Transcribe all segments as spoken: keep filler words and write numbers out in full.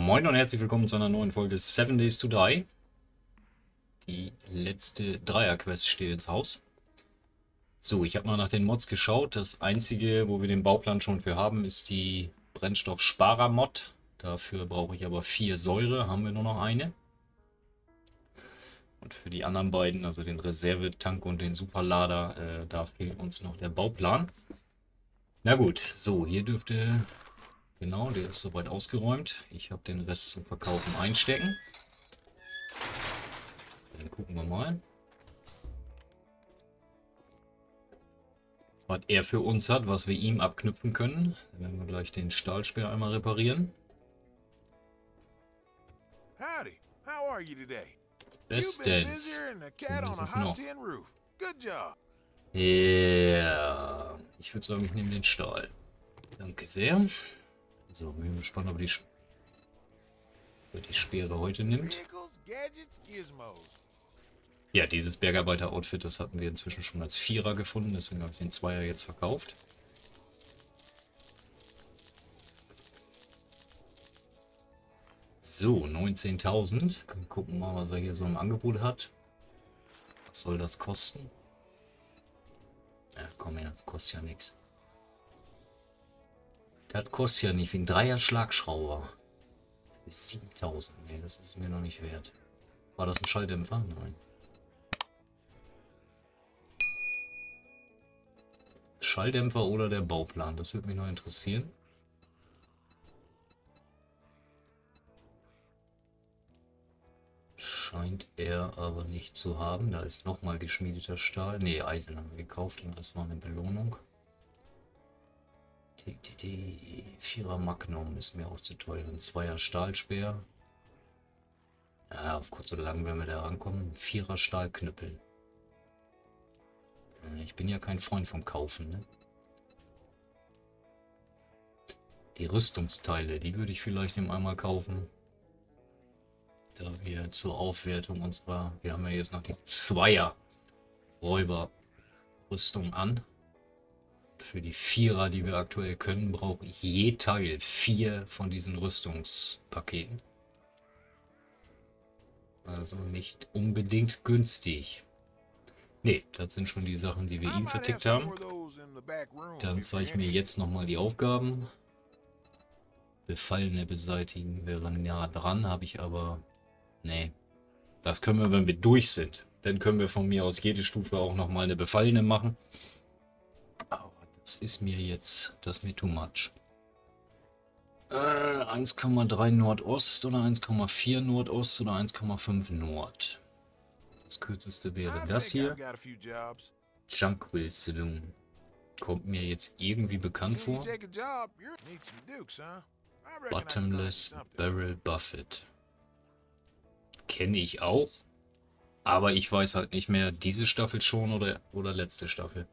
Moin und herzlich willkommen zu einer neuen Folge Seven Days to Die. Die letzte Dreier-Quest steht ins Haus. So, ich habe mal nach den Mods geschaut. Das einzige, wo wir den Bauplan schon für haben, ist die Brennstoffsparer-Mod. Dafür brauche ich aber vier Säure, haben wir nur noch eine. Und für die anderen beiden, also den Reservetank und den Superlader, äh, da fehlt uns noch der Bauplan. Na gut, so, hier dürfte... Genau, der ist soweit ausgeräumt. Ich habe den Rest zum Verkaufen einstecken. Dann gucken wir mal, was er für uns hat, was wir ihm abknüpfen können. Dann werden wir gleich den Stahlspeer einmal reparieren. Howdy. How are you today? Bestens. Zumindest noch. Ja, ich würde sagen, ich nehme den Stahl. Danke sehr. So, bin gespannt, ob die, Sp ob die Speere heute nimmt. Ja, dieses Bergarbeiter-Outfit, das hatten wir inzwischen schon als Vierer gefunden, deswegen habe ich den Zweier jetzt verkauft. So, neunzehntausend. Wir gucken mal, was er hier so im Angebot hat. Was soll das kosten? Ja, komm her, das kostet ja nichts. Das kostet ja nicht wie ein Dreier Schlagschrauber. Bis siebentausend. Nee, das ist mir noch nicht wert. War das ein Schalldämpfer? Nein. Schalldämpfer oder der Bauplan? Das würde mich noch interessieren. Scheint er aber nicht zu haben. Da ist nochmal geschmiedeter Stahl. Ne, Eisen haben wir gekauft und das war eine Belohnung. Die, die, die Vierer Magnum ist mir auch zu teuer. Ein Zweier Stahlspeer. Ja, auf kurz oder lang werden wir da rankommen. Ein Vierer Stahlknüppel. Ich bin ja kein Freund vom Kaufen, ne? Die Rüstungsteile, die würde ich vielleicht ihm einmal kaufen. Da wir zur Aufwertung unserer... Wir haben ja jetzt noch die Zweier Räuberrüstung an. Für die Vierer, die wir aktuell können, brauche ich je Teil vier von diesen Rüstungspaketen. Also nicht unbedingt günstig. Ne, das sind schon die Sachen, die wir ihm vertickt haben. Dann zeige ich mir jetzt nochmal die Aufgaben. Befallene beseitigen wäre nah dran, habe ich aber... Ne, das können wir, wenn wir durch sind. Dann können wir von mir aus jede Stufe auch nochmal eine Befallene machen. Das ist mir jetzt, das ist mir too much. Äh, eins Komma drei Nordost oder eins Komma vier Nordost oder eins Komma fünf Nord. Das kürzeste wäre das hier. Junkwell Saloon. Kommt mir jetzt irgendwie bekannt vor. Bottomless Barrel Buffet. Kenne ich auch. Aber ich weiß halt nicht mehr, diese Staffel schon oder, oder letzte Staffel.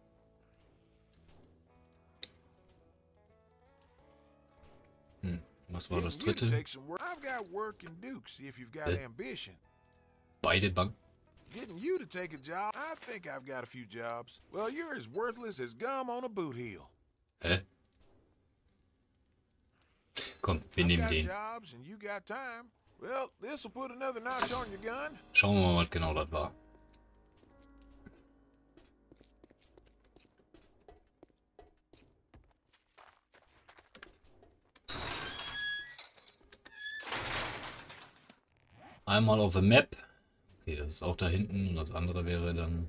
Hm, was war das dritte? Äh, beide Banken. Getting you to take a job, I think I've got a few jobs. Well, you're as worthless as gum on a boot heel. Hä? Komm, wir nehmen den. Well, this'll put another notch on your gun. Schauen wir mal, was genau das war. Einmal auf der Map. Okay, das ist auch da hinten und das andere wäre dann...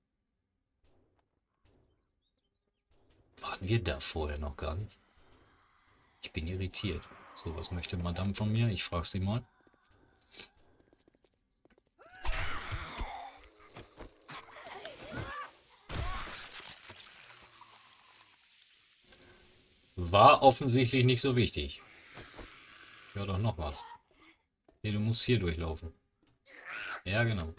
Waren wir da vorher noch gar nicht? Ich bin irritiert. So, was möchte Madame von mir? Ich frage sie mal. War offensichtlich nicht so wichtig. Ja, doch noch was. Nee, du musst hier durchlaufen. Ja, genau.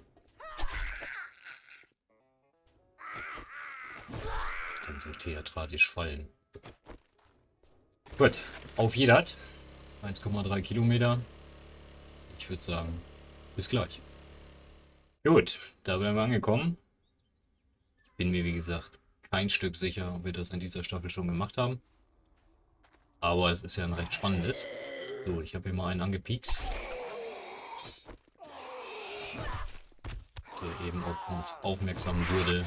Dann so theatralisch fallen. Gut, auf jeder eins Komma drei Kilometer. Ich würde sagen, bis gleich. Gut, da wären wir angekommen. Ich bin mir, wie gesagt, kein Stück sicher, ob wir das in dieser Staffel schon gemacht haben. Aber es ist ja ein recht spannendes. So, ich habe hier mal einen angepiekst. Der eben auf uns aufmerksam wurde.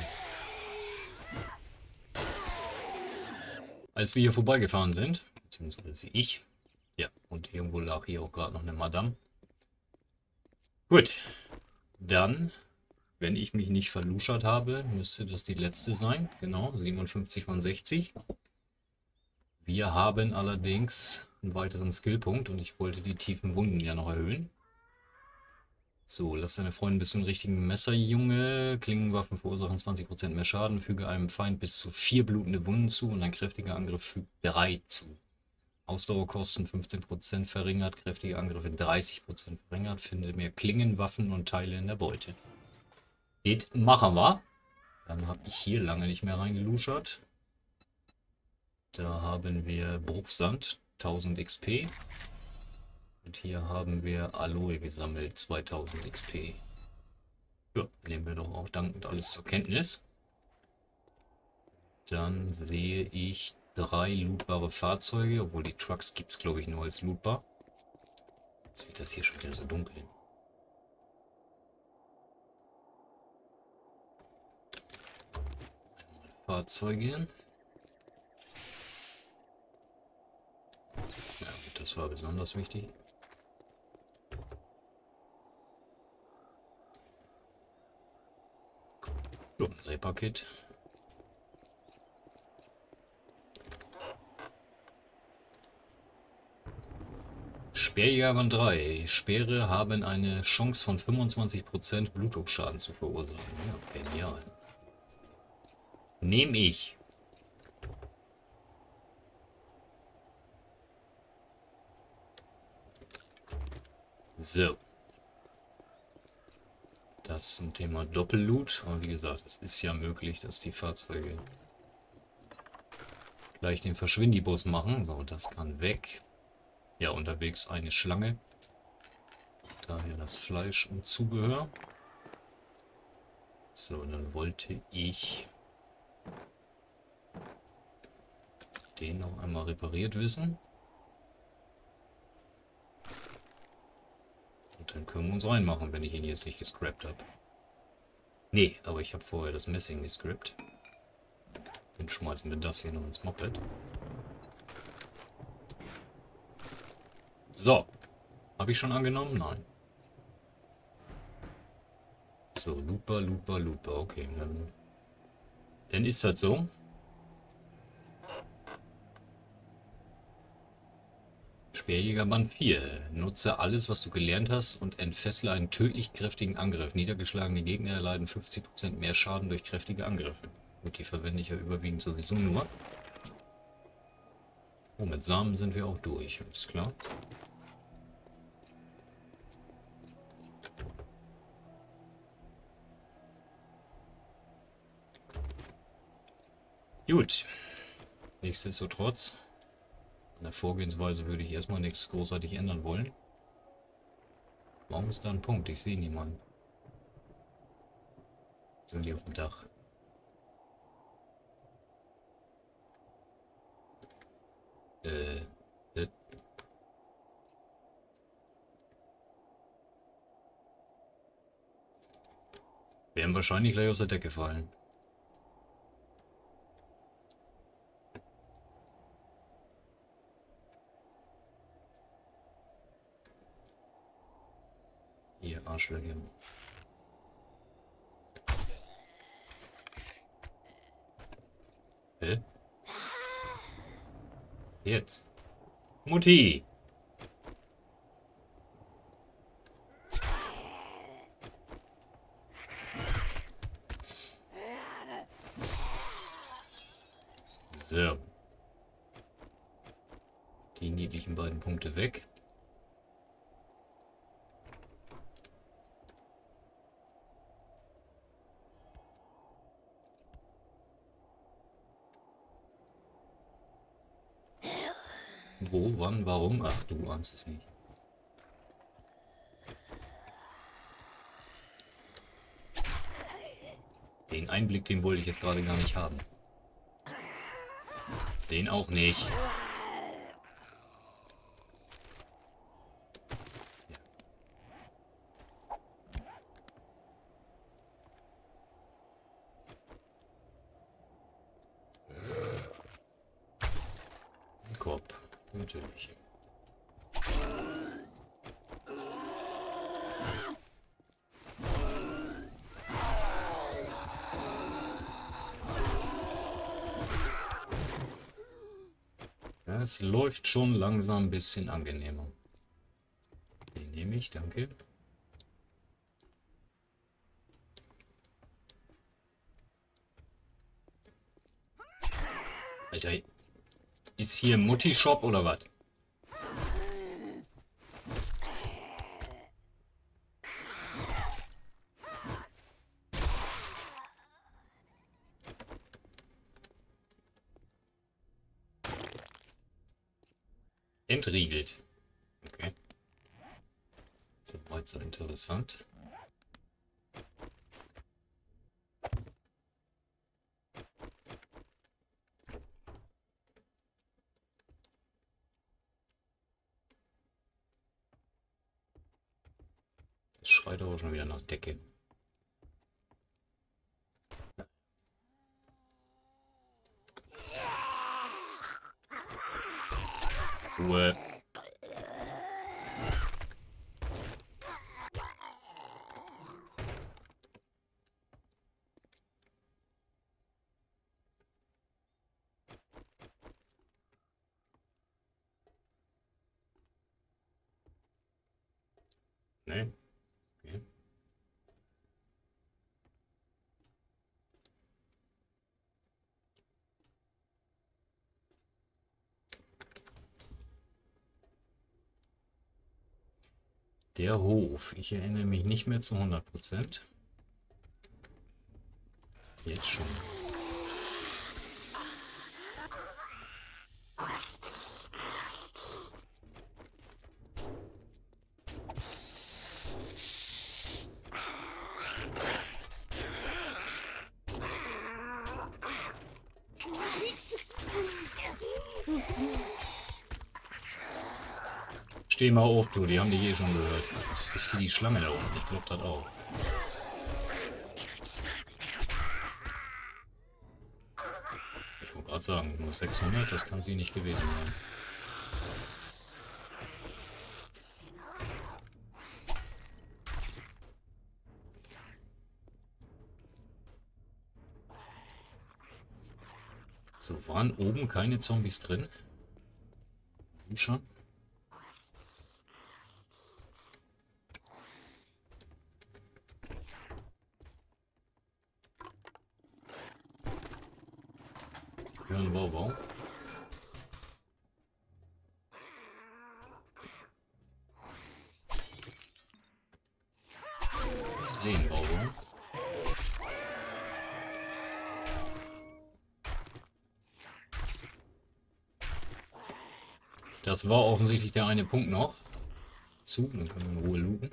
Als wir hier vorbeigefahren sind, beziehungsweise ich. Ja, und irgendwo lag hier auch gerade noch eine Madame. Gut, dann, wenn ich mich nicht verluschert habe, müsste das die letzte sein. Genau, siebenundfünfzig von sechzig. Wir haben allerdings einen weiteren Skillpunkt und ich wollte die tiefen Wunden ja noch erhöhen. So, lass deine Freunde ein bisschen richtigen Messer, Junge. Klingenwaffen verursachen zwanzig Prozent mehr Schaden, füge einem Feind bis zu vier blutende Wunden zu und ein kräftiger Angriff fügt drei zu. Ausdauerkosten fünfzehn Prozent verringert, kräftige Angriffe dreißig Prozent verringert, finde mehr Klingenwaffen und Teile in der Beute. Geht, machen wir. Dann habe ich hier lange nicht mehr reingeluschert. Da haben wir Bruchsand, tausend X P. Und hier haben wir Aloe gesammelt, zweitausend X P. Ja, nehmen wir doch auch dankend alles zur Kenntnis. Dann sehe ich drei lootbare Fahrzeuge, obwohl die Trucks gibt es, glaube ich, nur als lootbar. Jetzt wird das hier schon wieder so dunkel. Fahrzeuge. Ja, das war besonders wichtig. So, ein Repaket. Speerjägerband drei. Speere haben eine Chance von fünfundzwanzig Prozent Blutdruckschaden zu verursachen. Ja, genial. Nehme ich. So. Das zum Thema Doppelloot. Aber wie gesagt, es ist ja möglich, dass die Fahrzeuge gleich den Verschwindibus machen. So, das kann weg. Ja, unterwegs eine Schlange. Daher das Fleisch und Zubehör. So, dann wollte ich den noch einmal repariert wissen. Und dann können wir uns reinmachen, wenn ich ihn jetzt nicht gescrapt habe. Nee, aber ich habe vorher das Messing gescrapt. Dann schmeißen wir das hier noch ins Moped. So. Habe ich schon angenommen? Nein. So, Looper, Looper, Looper. Okay, dann, dann ist das so. Speerjägerband vier. Nutze alles, was du gelernt hast und entfessle einen tödlich kräftigen Angriff. Niedergeschlagene Gegner erleiden fünfzig Prozent mehr Schaden durch kräftige Angriffe. Gut, die verwende ich ja überwiegend sowieso nur. Oh, mit Samen sind wir auch durch. Ist klar. Gut. Nichtsdestotrotz. An der Vorgehensweise würde ich erstmal nichts großartig ändern wollen. Warum ist da ein Punkt? Ich sehe niemanden. Sind die auf dem Dach? Äh. äh. Werden wahrscheinlich gleich aus der Decke fallen. Ihr Arschlöcher. Hä? Jetzt. Mutti! So. Die niedlichen beiden Punkte weg. Wo, wann, warum? Ach, du ahnst es nicht. Den Einblick, den wollte ich jetzt gerade gar nicht haben. Den auch nicht. Natürlich. Ja, es läuft schon langsam ein bisschen angenehmer. Den nehme ich, danke. Alter, ist hier Mutti-Shop oder was? Entriegelt. Okay. Soweit so interessant. Das schreit aber schon wieder nach Decke. Ruhe. Ne? Okay. Der Hof. Ich erinnere mich nicht mehr zu hundert Prozent. Jetzt schon. Steh mal auf, du. Die haben dich eh schon gehört. Ist hier die Schlange da unten? Ich glaube das auch. Ich wollte gerade sagen, nur sechshundert, das kann sie nicht gewesen sein. So, waren oben keine Zombies drin? Schon. Ja, ein Baubau. Ich sehe einen Baubau. Das war offensichtlich der eine Punkt noch. Zu, dann können wir in Ruhe looten.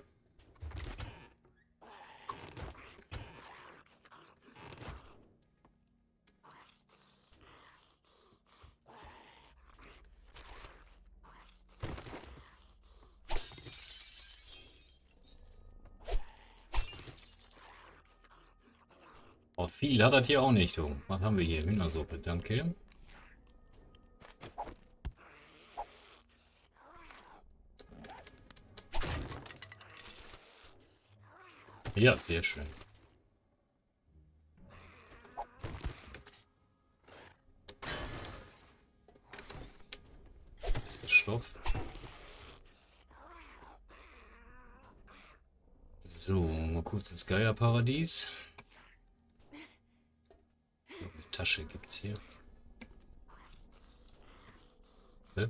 Oh, viel hat das hier auch nicht, du. Was haben wir hier? Hühnersuppe, danke. Ja, sehr schön. Das ist Stoff. So, mal kurz ins Geierparadies. Eine Tasche gibt's hier. Hä?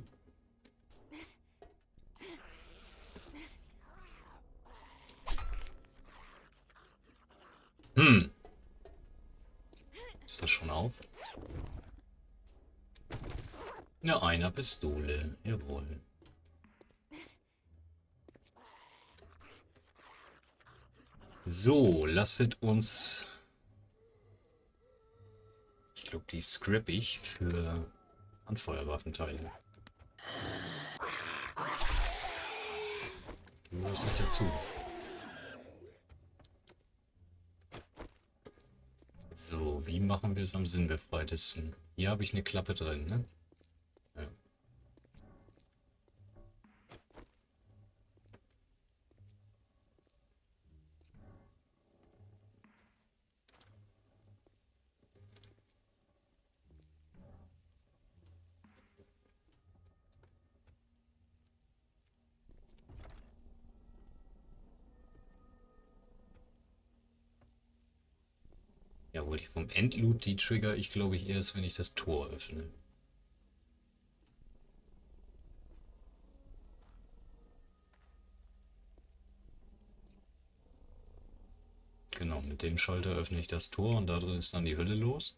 Hm. Ist das schon auf? Ja, einer Pistole. Jawohl. So, lasset uns... Ich glaube, die scrap ich für Handfeuerwaffenteile. Du musst nicht dazu. So, wie machen wir es am sinnbefreitesten? Hier habe ich eine Klappe drin, ne? Ja. Jawohl, die vom Endloot, die trigger ich glaube ich erst, wenn ich das Tor öffne. Genau, mit dem Schalter öffne ich das Tor und da drin ist dann die Hölle los.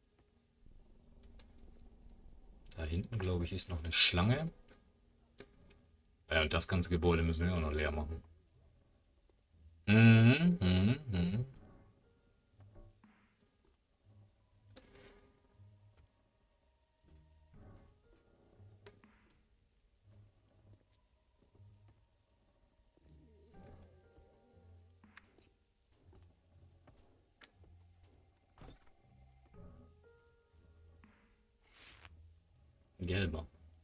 Da hinten, glaube ich, ist noch eine Schlange. Ja, und das ganze Gebäude müssen wir auch noch leer machen. Mhm, mhm, mhm. Gelber.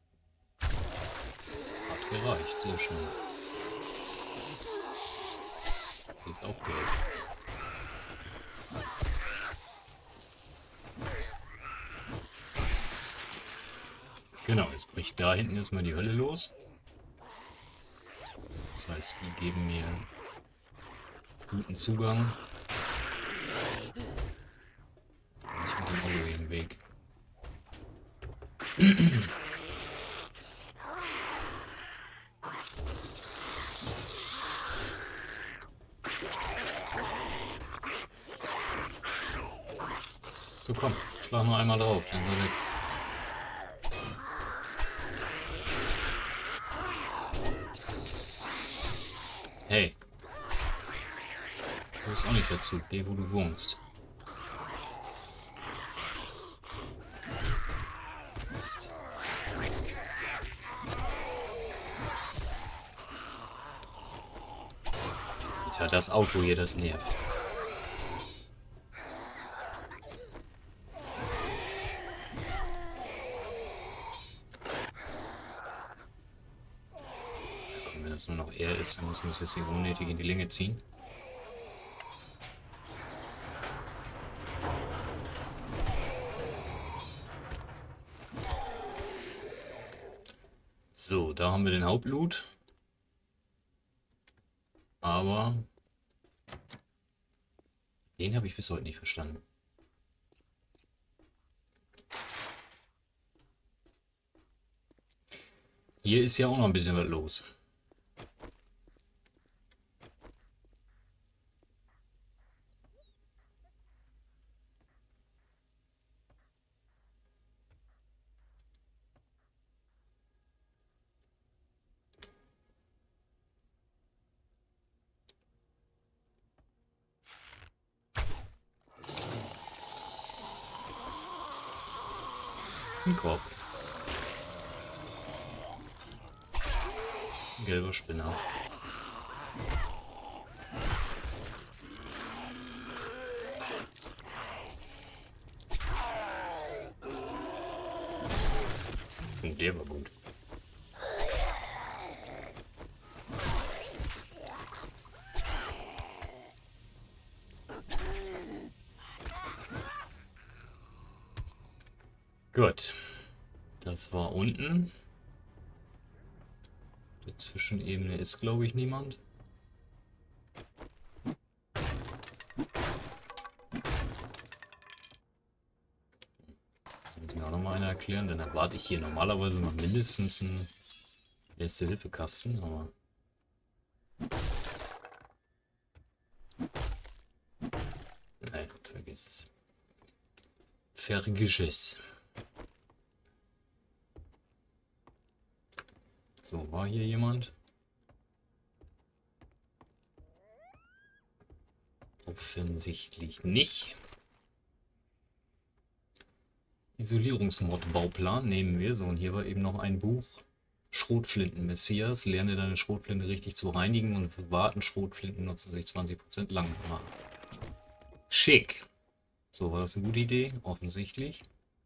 Hat gereicht, sehr schön. Sie ist auch gelb. Genau, jetzt bricht da hinten erstmal die Hölle los. Das heißt, die geben mir guten Zugang. Nicht mit dem Auto im Weg. So komm, schlag nur einmal drauf, dann ist er weg. Hey. Du bist auch nicht dazu. Geh, wo du wohnst. Mist. Alter, das Auto hier, das nervt. Wenn das nur noch er ist, dann müssen wir es jetzt hier unnötig in die Länge ziehen. So, da haben wir den Hauptloot. Aber den habe ich bis heute nicht verstanden. Hier ist ja auch noch ein bisschen was los. Ein Korb. Ein gelber Spinner. Oh, der war gut. Gut. Das war unten. Der Zwischenebene ist, glaube ich, niemand. Das muss mir auch nochmal einer erklären, denn erwarte ich hier normalerweise noch mindestens einen Erste-Hilfe-Kasten, aber... Nein, vergiss es. Vergiss es. So, war hier jemand? Offensichtlich nicht. Isolierungsmod-Bauplan nehmen wir. So, und hier war eben noch ein Buch. Schrotflinten-Messias. Lerne deine Schrotflinte richtig zu reinigen und für warten Schrotflinten nutzen sich zwanzig Prozent langsamer. Schick. So, war das eine gute Idee? Offensichtlich.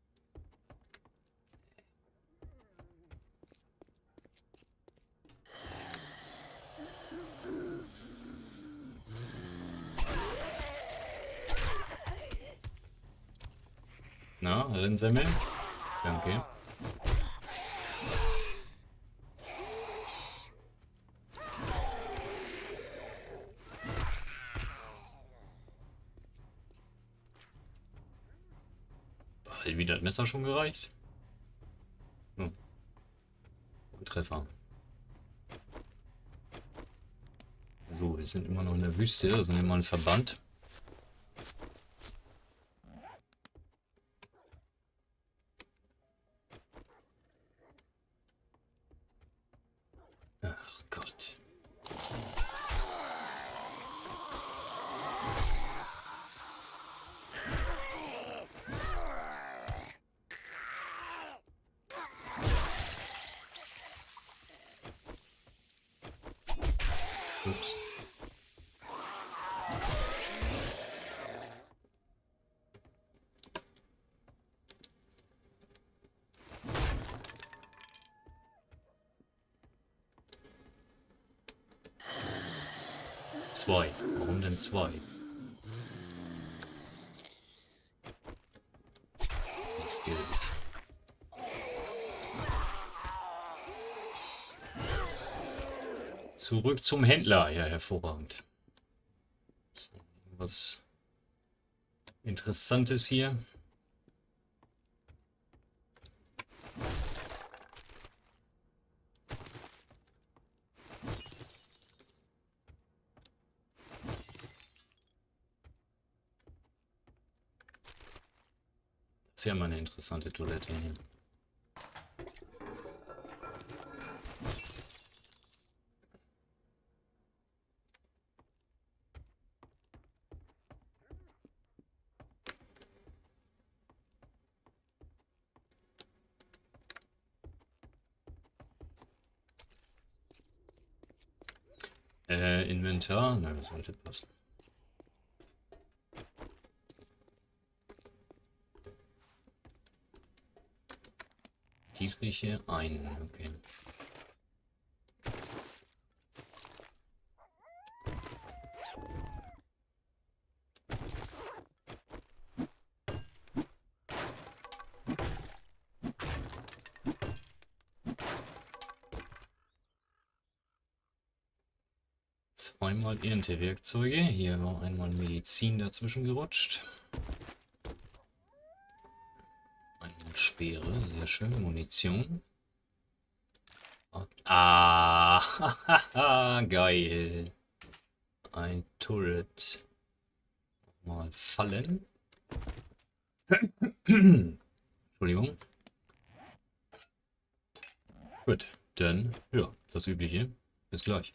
Na, Rinnsemmel? Danke. Hätte wieder das Messer schon gereicht? Hm. Treffer. So, wir sind immer noch in der Wüste, also nehmen wir mal einen Verband. Ach Gott. Ups. Zwei. Warum denn zwei? Nichts Gelbes. Zurück zum Händler. Ja, hervorragend. So, was Interessantes hier. Das ist ja mal eine interessante Toilette hier. Äh, Inventar? Na, das sollte passen. Dietriche ein, okay. Zweimal Erntewerkzeuge. Hier war einmal Medizin dazwischen gerutscht. Einmal Speere, sehr schön. Munition. Ah, hahaha, geil. Ein Turret. Mal fallen. Entschuldigung. Gut, dann, ja, das Übliche. Bis gleich.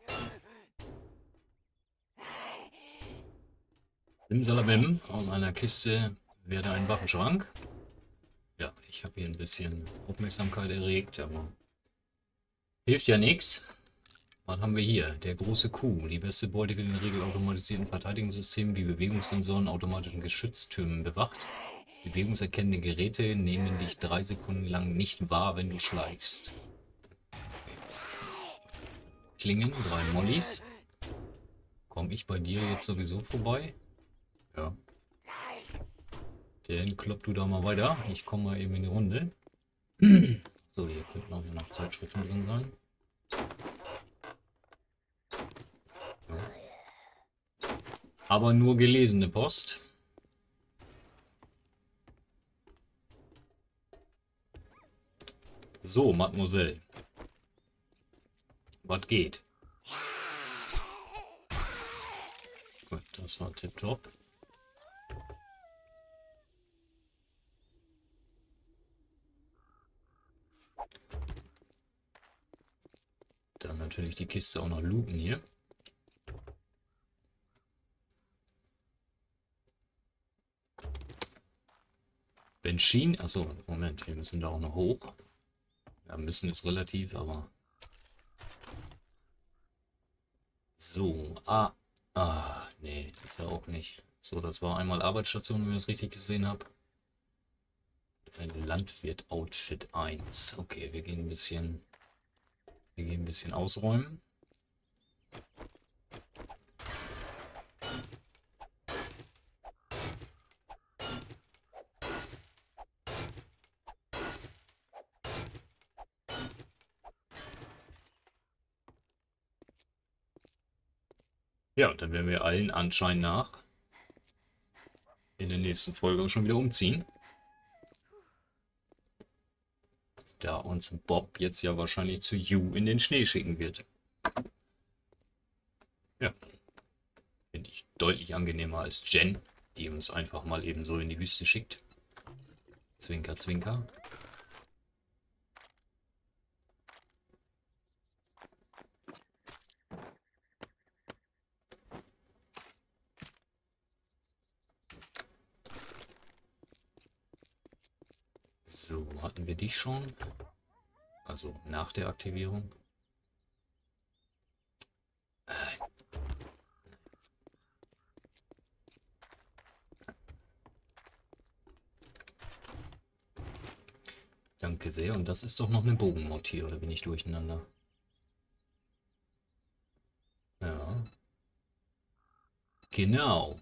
Simsalabim, aus einer Kiste werde ein Waffenschrank. Ja, ich habe hier ein bisschen Aufmerksamkeit erregt, aber hilft ja nichts. Was haben wir hier? Der große Kuh. Die beste Beute wird in der Regel automatisierten Verteidigungssystemen wie Bewegungssensoren, automatischen Geschütztürmen bewacht. Bewegungserkennende Geräte nehmen dich drei Sekunden lang nicht wahr, wenn du schleichst. Klingen, drei Mollys. Komme ich bei dir jetzt sowieso vorbei? Ja. Dann klopp du da mal weiter. Ich komme mal eben in die Runde. So, hier könnten auch noch Zeitschriften drin sein. Ja. Aber nur gelesene Post. So, Mademoiselle. Was geht? Gut, das war tipptopp. Dann natürlich die Kiste auch noch looten hier. Benzin, achso, Moment, wir müssen da auch noch hoch. Ja, müssen ist relativ, aber... So, ah, ah, nee, das ist ja auch nicht. So, das war einmal Arbeitsstation, wenn ich das richtig gesehen habe. Ein Landwirt-Outfit eins. Okay, wir gehen ein bisschen... Wir gehen ein bisschen ausräumen. Ja, dann werden wir allen Anschein nach in der nächsten Folge schon wieder umziehen. Da uns Bob jetzt ja wahrscheinlich zu You in den Schnee schicken wird. Ja. Finde ich deutlich angenehmer als Jen, die uns einfach mal eben so in die Wüste schickt. Zwinker, zwinker. So, hatten wir dich schon? Also nach der Aktivierung. Danke sehr. Und das ist doch noch eine Bogenmod hier, oder bin ich durcheinander? Ja. Genau.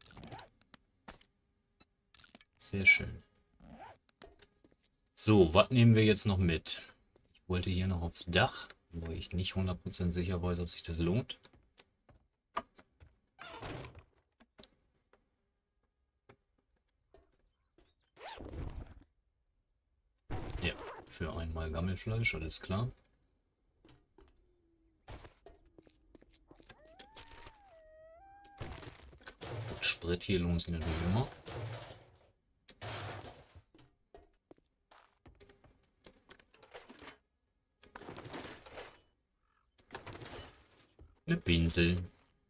Sehr schön. So, was nehmen wir jetzt noch mit? Ich wollte hier noch aufs Dach, wo ich nicht hundert Prozent sicher weiß, ob sich das lohnt. Ja, für einmal Gammelfleisch, alles klar. Und Sprit hier lohnt sich natürlich immer. Eine Pinsel.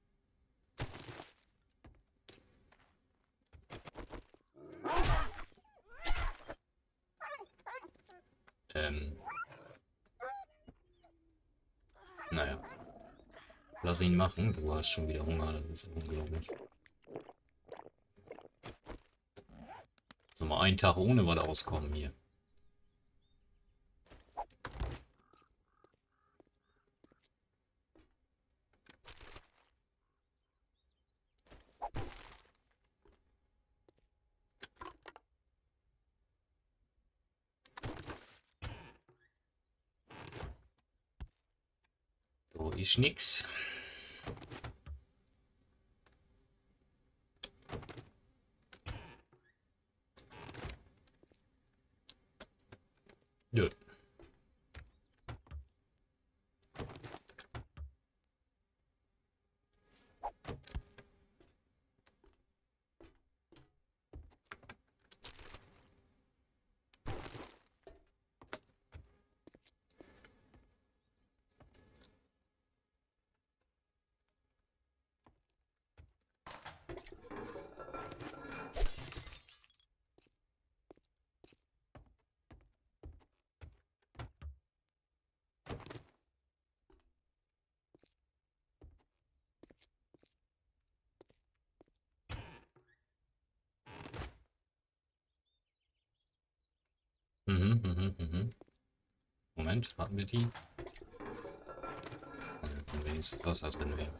Ähm. Naja. Lass ihn machen. Du hast schon wieder Hunger. Das ist unglaublich. So, mal einen Tag ohne was auskommen hier. So ist nix. Nö. Mhm, mhm, mhm. Moment, hatten wir die? Wenn wenigstens Wasser drin wäre.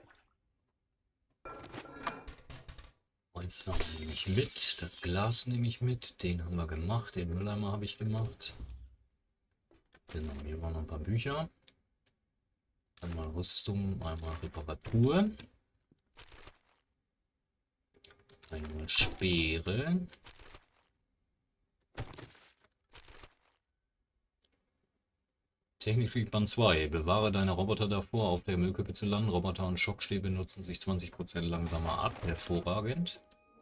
Eins nehme ich mit, das Glas nehme ich mit, den haben wir gemacht, den Mülleimer habe ich gemacht. Genau, hier waren noch ein paar Bücher. Einmal Rüstung, einmal Reparatur. Einmal Speere. Technik Band zwei. Bewahre deine Roboter davor, auf der Müllkippe zu landen. Roboter und Schockstäbe nutzen sich zwanzig Prozent langsamer ab. Hervorragend.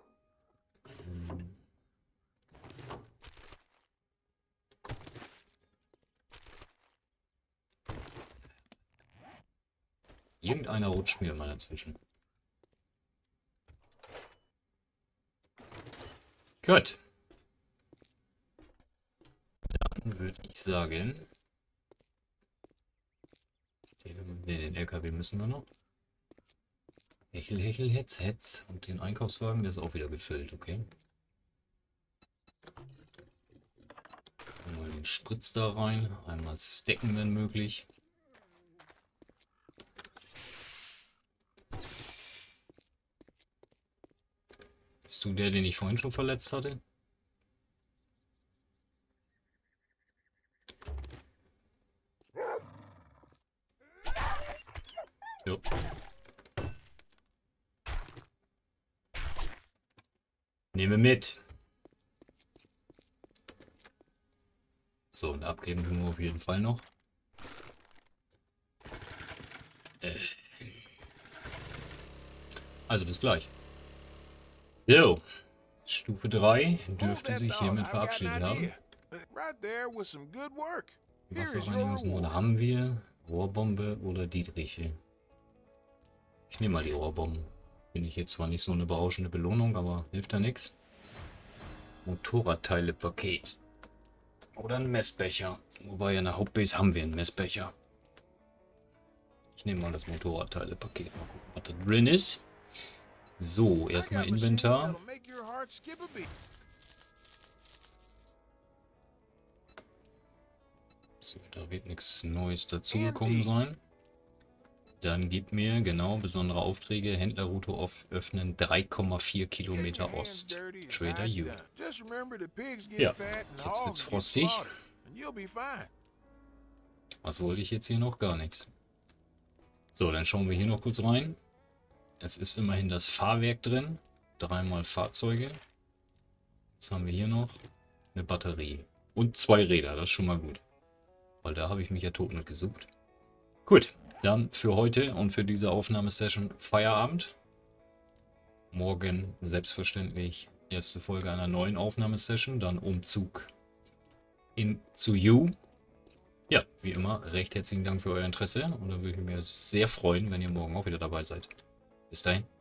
Irgendeiner rutscht mir mal dazwischen. Gut. Dann würde ich sagen... Den, den L K W müssen wir noch. Hechel, hechel, hetz, hetz. Und den Einkaufswagen, der ist auch wieder gefüllt, okay. Einmal den Spritz da rein. Einmal stacken, wenn möglich. Bist du der, den ich vorhin schon verletzt hatte? Jo. Nehme mit. So, und abgeben tun wir auf jeden Fall noch. Äh. Also bis gleich. So, Stufe drei dürfte sich hiermit verabschiedet haben. Wasserreinigungsmodelle haben wir. Rohrbombe oder Dietriche. Ich nehme mal die Rohrbombe. Finde ich jetzt zwar nicht so eine berauschende Belohnung, aber hilft da nichts. Motorradteile-Paket. Oder ein Messbecher. Wobei in der Hauptbase haben wir einen Messbecher. Ich nehme mal das Motorradteile-Paket. Mal gucken, was da drin ist. So, erstmal Inventar. So, da wird nichts Neues dazugekommen sein. Dann gib mir, genau, besondere Aufträge. Händlerroute auf öffnen drei Komma vier Kilometer Ost. Trader U. Ja, jetzt wird's frostig. Was wollte ich jetzt hier noch? Gar nichts. So, dann schauen wir hier noch kurz rein. Es ist immerhin das Fahrwerk drin. Dreimal Fahrzeuge. Was haben wir hier noch? Eine Batterie. Und zwei Räder, das ist schon mal gut. Weil da habe ich mich ja tot mit gesucht. Gut, dann für heute und für diese Aufnahmesession Feierabend. Morgen selbstverständlich erste Folge einer neuen Aufnahmesession. Dann Umzug in zu You. Ja, wie immer, recht herzlichen Dank für euer Interesse. Und dann würde ich mich sehr freuen, wenn ihr morgen auch wieder dabei seid. Bis dahin.